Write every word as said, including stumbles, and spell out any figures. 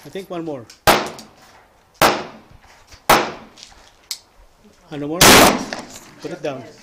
I think one more. Ano more? Put it down.